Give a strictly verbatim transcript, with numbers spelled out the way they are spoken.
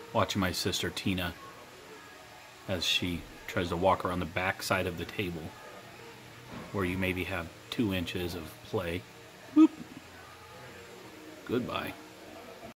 watching my sister Tina as she tries to walk around the back side of the table where you maybe have two inches of play. Whoop. Goodbye.